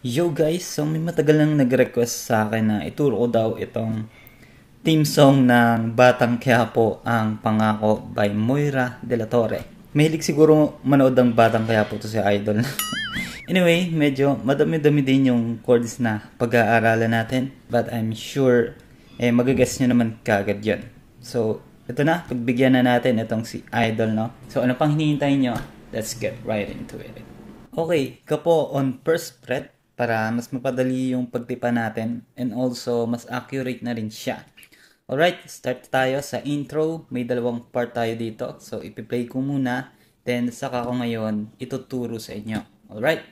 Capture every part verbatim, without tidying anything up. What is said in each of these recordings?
Yo guys, so may matagal nang nag-request sa akin na ituro ko daw itong theme song ng Batang Quiapo, Ang Pangako by Moira de la Torre. Mahilig siguro manood ng Batang Quiapo to si Idol. Anyway, medyo madami-dami din yung chords na pag-aaralan natin. But I'm sure eh, magagets nyo naman kagad yun. So, ito na, pagbigyan na natin itong si Idol, no? So, ano pang hinihintay nyo? Let's get right into it. Okay, kapo on first fret para mas mapadali yung pagtipa natin and also mas accurate na rin siya. Alright, start tayo sa intro. May dalawang part tayo dito. So, ipi-play ko muna. Then, saka ko ngayon ituturo sa inyo. Alright?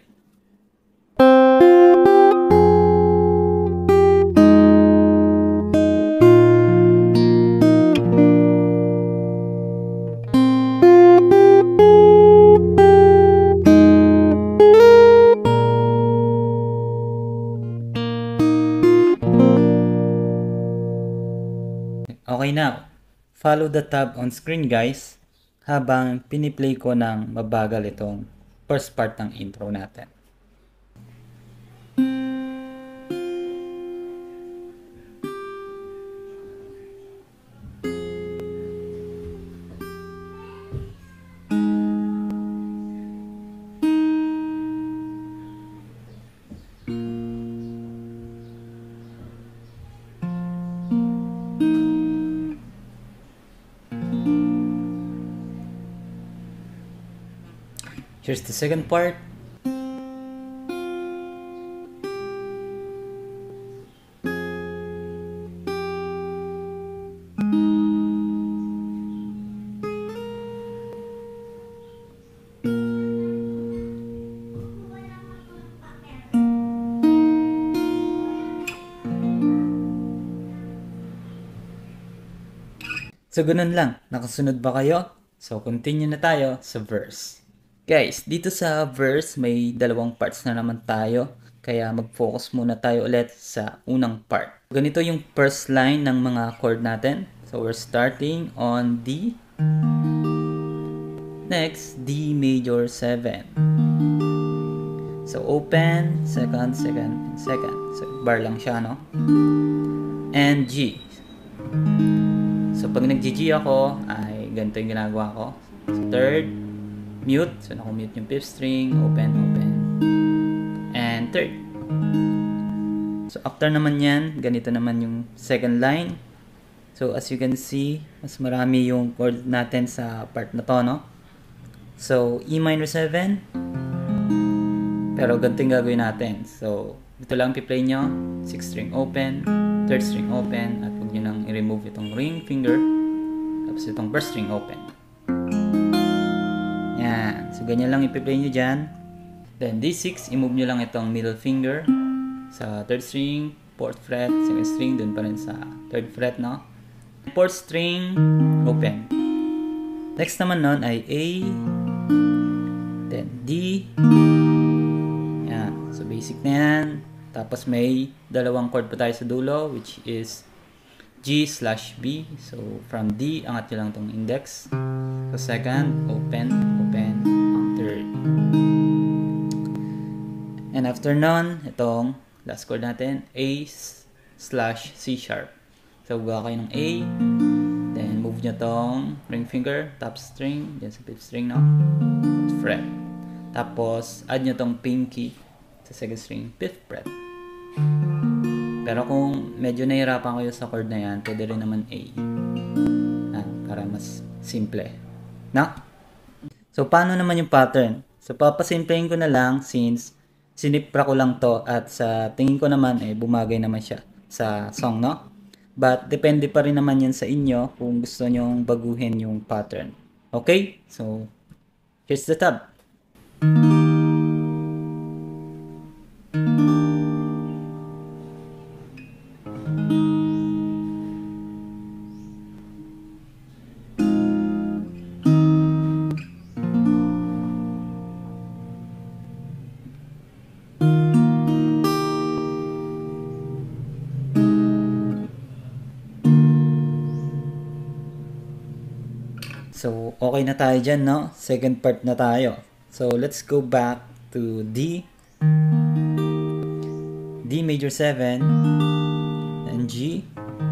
Okay now, follow the tab on screen guys habang piniplay ko ng mabagal itong first part ng intro natin. Here's the second part. So, ganun lang. Nakasunod ba kayo? So, continue na tayo sa verse. Guys, dito sa verse may dalawang parts na naman tayo. Kaya mag-focus muna tayo ulit sa unang part. Ganito yung first line ng mga chord natin. So, we're starting on D. Next, D major seven. So, open, second, second, and second. So, bar lang siya, no? And G. So, pag nag-G ako, ay ganito yung ginagawa ko. So, third, mute. So, naku-mute yung fifth string. Open, open. And third. So, after naman yan, ganito naman yung second line. So, as you can see, mas marami yung chord natin sa part na to, no? So, E minor seven. Pero ganito yung gagawin natin. So, dito lang i-play nyo. sixth string open. third string open. At huwag nyo nang i-remove itong ring finger. Tapos itong first string open. Yan. So, ganyan lang i-play nyo dyan. Then, D six, i-move nyo lang itong middle finger sa third string, fourth fret, second string, dun pa rin sa third fret, no? fourth string, open. Next naman nun ay A, then D. Yan. So, basic na yan. Tapos, may dalawang chord pa tayo sa dulo, which is G slash B. So, from D, angat nyo lang itong index. So, second, open, open, ang third. And after nun, itong last chord natin, A slash C sharp. So, gawa kayo ng A, then move nyo tong ring finger, top string, dyan sa fifth string, no? Fret. Tapos, add nyo tong pinky sa second string, fifth fret. Pero kung medyo nahirapan kayo sa chord na yan, pwede rin naman A. Ah, para mas simple. No? So, paano naman yung pattern? So, papasimplahin ko na lang since sinipra ko lang to at sa tingin ko naman, eh, bumagay naman siya sa song, no? But, depende pa rin naman yan sa inyo kung gusto nyong baguhin yung pattern. Okay? So, here's the tab. So, okay na tayo dyan, no? Second part na tayo. So, let's go back to D. D major seven, and G.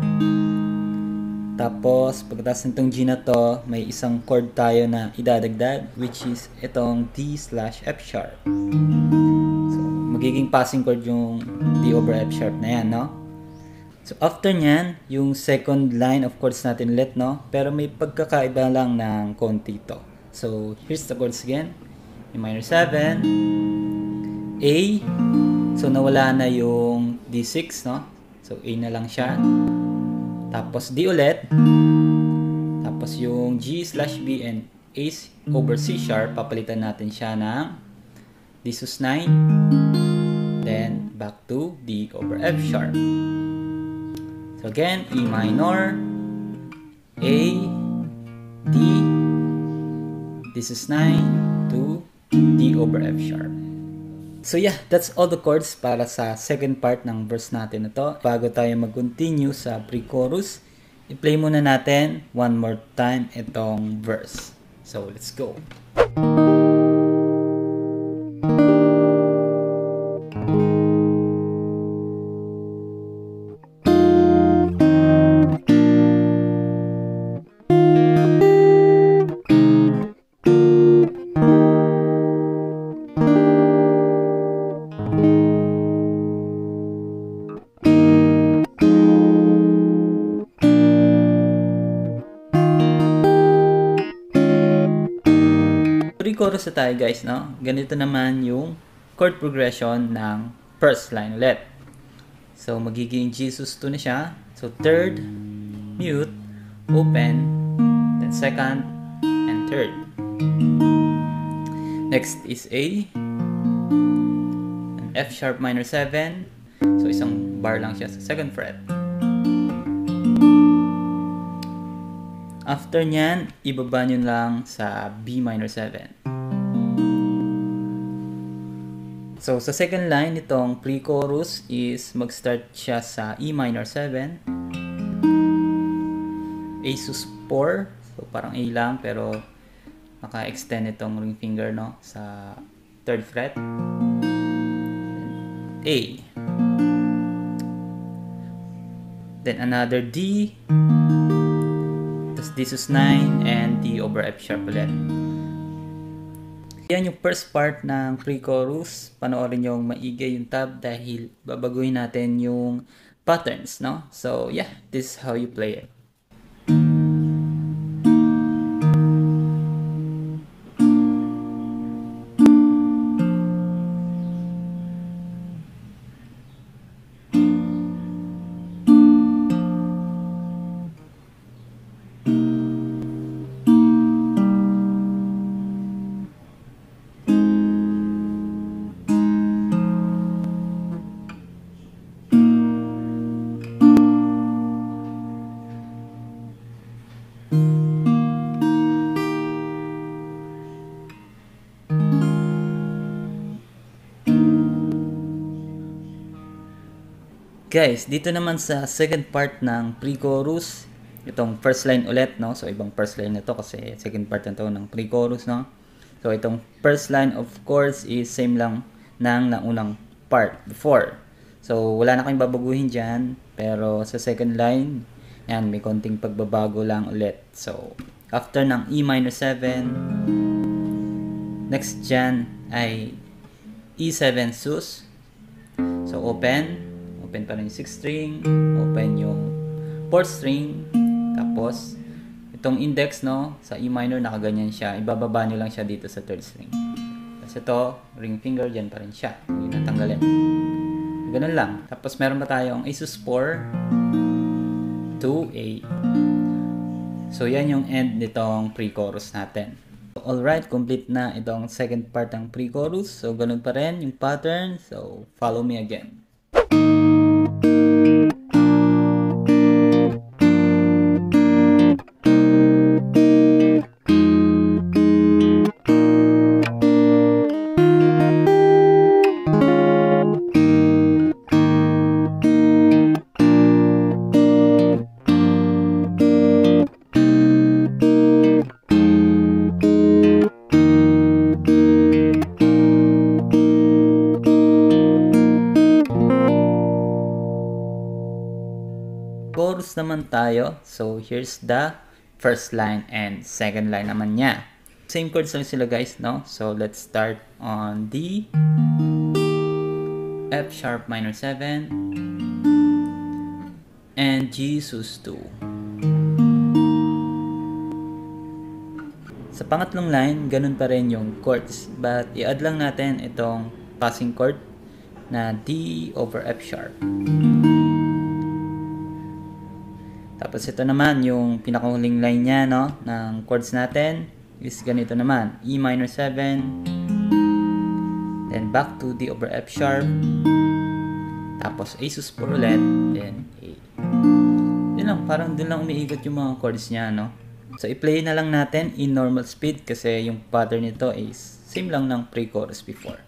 Tapos, pagkatapos nitong G na to, may isang chord tayo na idadagdag, which is itong D slash F sharp. So, magiging passing chord yung D over F sharp na yan, no? So, after nyan, yung second line of chords natin ulit, no? Pero may pagkakaiba lang ng konti to. So, here's the chords again. E minor seven, A. So, nawala na yung D six, no? So, A na lang siya. Tapos D ulit. Tapos yung G slash B and A over C sharp, papalitan natin siya ng D sus nine. Then back to D over F sharp. So again, E minor, A, D, D sus nine to D over F sharp. So yeah, that's all the chords para sa second part ng verse natin na to. Bago tayo mag-continue sa pre-chorus, i-play muna natin one more time itong verse. So let's go. Pre-chorus na tayo guys, no? Ganito naman yung chord progression ng first line ulit. So, magiging G sus two na siya. So, third, mute, open, then second, and third. Next is A, and F sharp minor seven. So, isang bar lang siya sa second fret. After nyan, ibaba nyo lang sa B minor seven. So, sa second line nitong pre-chorus is mag-start siya sa E minor seven. A sus four. So, parang A lang pero naka-extend itong ring finger, no? Sa third fret. A. Then another D. D sus nine and D over F sharp ulit. Yan yung first part ng pre-chorus. Panoorin nyo maigi yung tab dahil babaguhin natin yung patterns, no? So yeah, this is how you play it. Guys, dito naman sa second part ng pre-chorus, itong first line ulit, no? So, ibang first line na to kasi second part na to ng pre-chorus, no? So, itong first line, of course, is same lang ng naunang part before. So, wala na kayong babaguhin dyan. Pero sa second line, yan, may konting pagbabago lang ulit. So, after ng E minor seven, next dyan ay E seven sus. So, open. Open pa rin yung sixth string, open yung fourth string, tapos itong index, no, sa E minor nakaganyan siya, ibababa nyo lang siya dito sa third string. Tapos ito, ring finger, dyan pa rin siya, huwag natanggalin. Ganun lang. Tapos meron pa tayong A sus four to A. So yan yung end nitong pre-chorus natin. So, alright, complete na itong second part ng pre-chorus. So ganun pa rin yung pattern, so follow me again. chorus naman tayo. So, here's the first line and second line naman niya. Same chords lang sila guys, no? So, let's start on D, F sharp minor seven, and G sus two. Sa pangatlong line, ganun pa rin yung chords. But, i-add lang natin itong passing chord na D over F sharp. Tapos ito naman yung pinakahuling line niya, no, ng chords natin is ganito naman, E minor seven, then back to D over F sharp, tapos A sus four ulit, then A. Yun lang, parang dun lang umiikot yung mga chords niya, no. So i-play na lang natin in normal speed kasi yung pattern nito is same lang ng pre-chorus before.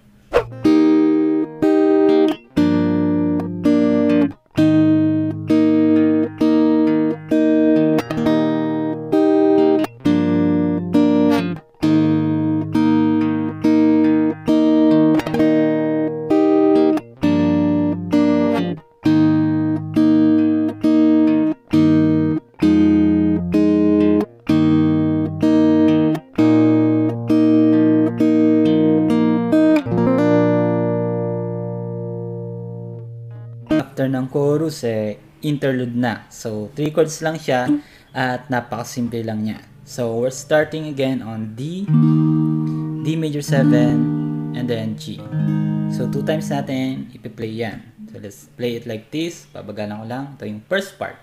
After ng chorus, eh, interlude na. So, three chords lang siya at napakasimple lang niya. So, we're starting again on D, D major seven, and then G. So, two times natin ipi-play yan. So, let's play it like this. Babagalan ko lang. Ito yung first part.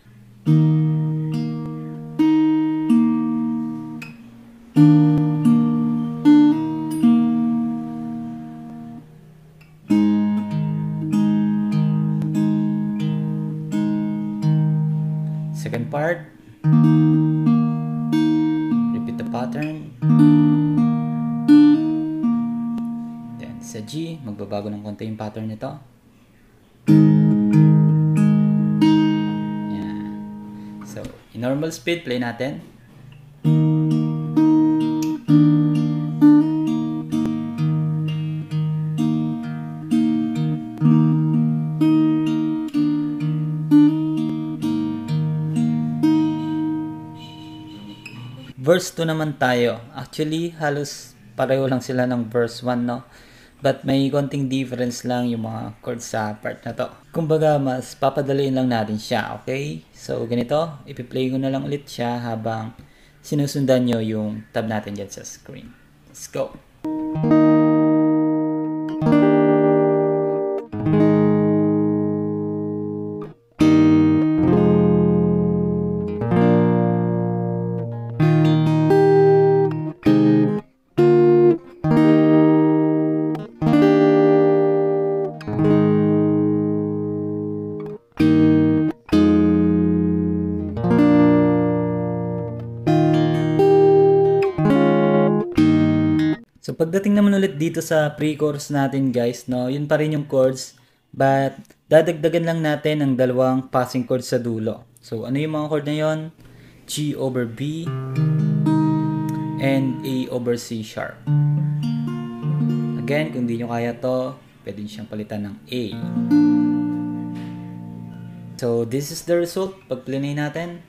Second part, repeat the pattern. Then sa G, magbabago ng konti yung pattern nito. Yan. So, in normal speed, play natin. Verse two naman tayo. Actually, halos pareho lang sila ng verse one, no? But may konting difference lang yung mga chords sa part na to. Kumbaga, mas papadaliin lang natin siya, okay? So, ganito. Ipi-play ko na lang ulit siya habang sinusundan nyo yung tab natin dyan sa screen. Let's go! So, pagdating naman ulit dito sa pre-chorus natin guys, no, yun pa rin yung chords, but dadagdagan lang natin ang dalawang passing chords sa dulo. So, ano yung mga chord na yun? G over B and A over C sharp. Again, kung di nyo kaya to, pwede nyo siyang palitan ng A. So, this is the result pag play natin.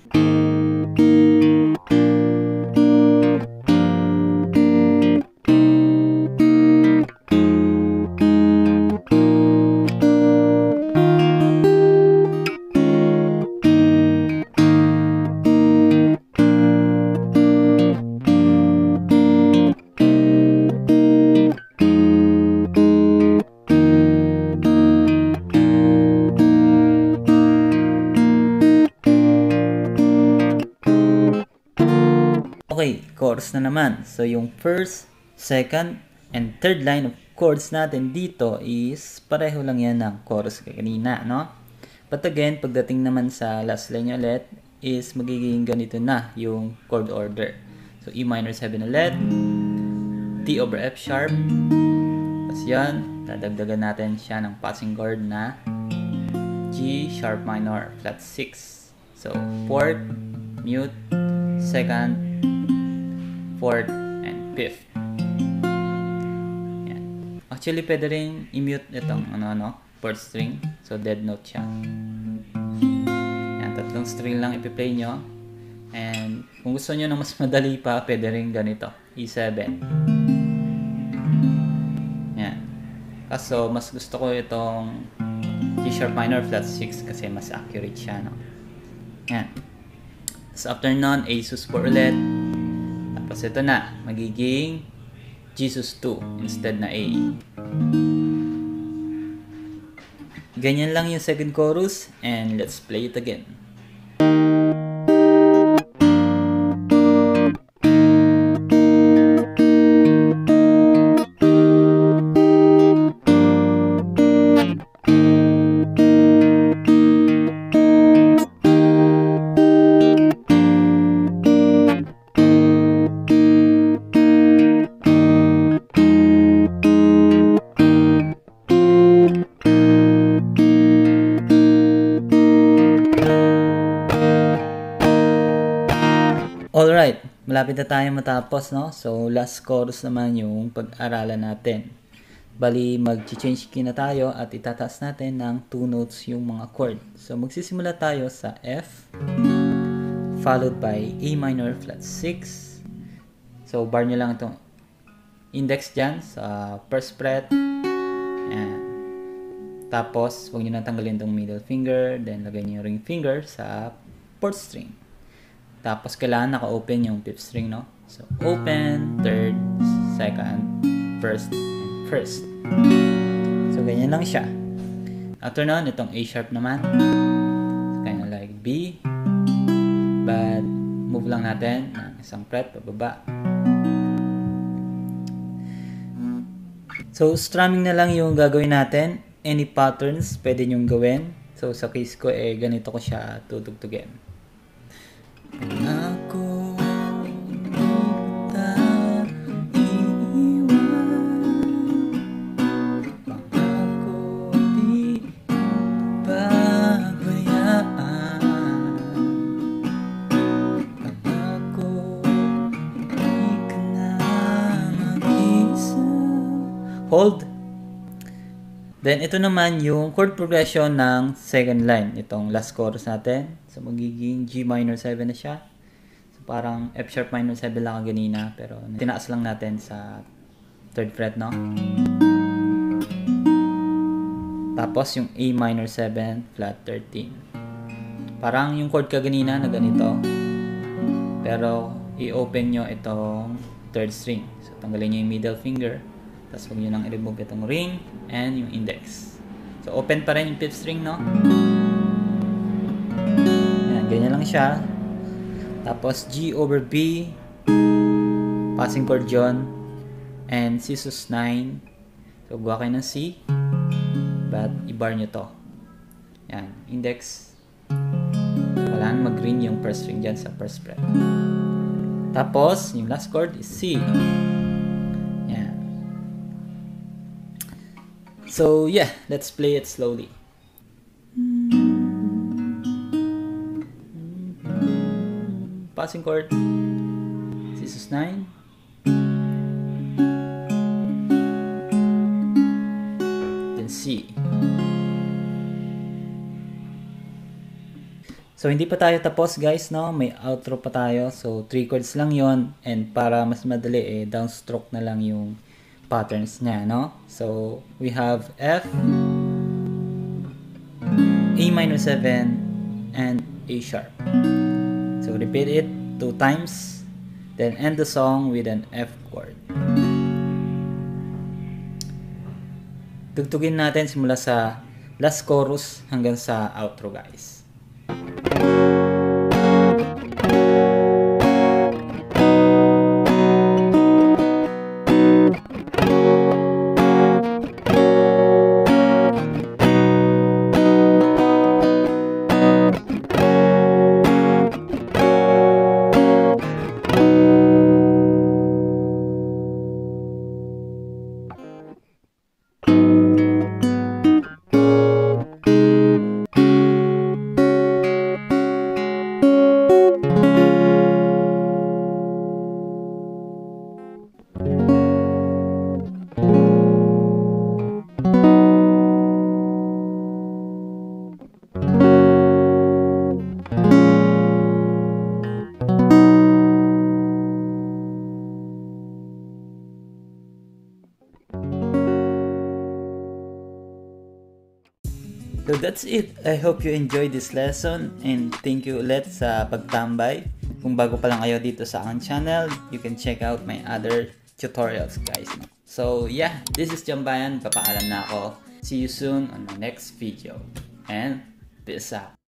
Okay, chorus na naman. So, yung first, second, and third line of chords natin dito is pareho lang yan ng chorus kanina, no? But again, pagdating naman sa last line ulit, is magiging ganito na yung chord order. So, E minor seven ulit, D over F sharp, tapos yan, dadagdagan natin siya ng passing chord na G sharp minor flat six. So, fourth, mute, second, fourth, and fifth. Yan. Actually, pwede rin i-mute itong ano, ano, fourth string. So, dead note siya. Itong string lang ipi-play nyo. And kung gusto nyo na mas madali pa, pwede rin ganito, E seven. Yan. Kaso mas gusto ko itong G sharp minor flat six kasi mas accurate siya, no? Yan. So after nun, A sus four ulit. Tapos ito na, magiging G sus two instead na A. Ganyan lang yung second chorus, and let's play it again. Alright, malapit na tayo matapos, no? So, last chorus naman yung pag-aralan natin. Bali, mag-change key na tayo at itataas natin ng two notes yung mga chord. So, magsisimula tayo sa F, followed by A minor flat six. So, bar nyo lang itong index dyan sa first fret. Ayan. Tapos, huwag nyo nang tanggalin itong middle finger. Then, lagay nyo yung ring finger sa fourth string. Tapos, kailangan naka-open yung fifth string, no? So, open, third, second, first, and first. So, ganyan lang siya. After nun, itong A sharp naman. So, kind of like B. But, move lang natin ng isang fret, pababa. So, strumming na lang yung gagawin natin. Any patterns, pwede nyong gawin. So, sa case ko, eh, ganito ko siya tutugtugin. Ako kita iiwan, pangako di pabayaan, pangako di ka na mag-isa. Hold. Then, ito naman yung chord progression ng second line. Itong last chorus natin. So, magiging G minor seven na siya. So, parang F sharp minor seven lang kanina. Pero, tinaas lang natin sa third fret, no? Tapos, yung A minor seven, flat thirteen. Parang yung chord kaganina na ganito. Pero, i-open nyo itong third string. So, tanggalin nyo yung middle finger. Tapos huwag nyo nang i-remove itong ring and yung index. So, open pa rin yung fifth string, no? Yan, ganyan lang siya. Tapos, G over B, passing chord yun, and C sus nine. So, gawa kayo ng C, but i-bar nyo to. Yan, index. Kailangan mag-ring yung first string dyan sa first fret. Tapos, yung last chord is C. So, yeah, let's play it slowly. Passing chord, C sus nine. Then C. So, hindi pa tayo tapos, guys, no? May outro pa tayo. So, three chords lang yon. And para mas madali, eh, downstroke na lang yung patterns niya, no? So, we have F, A minor seven, and A sharp. So, repeat it two times, then end the song with an F chord. Tugtugin natin simula sa last chorus hanggang sa outro, guys. So that's it. I hope you enjoyed this lesson and thank you ulit sa pagtambay. Kung bago pa lang kayo dito sa aking channel, you can check out my other tutorials guys. So yeah, this is Jambayan. Papaalam na ako. See you soon on my next video. And peace out.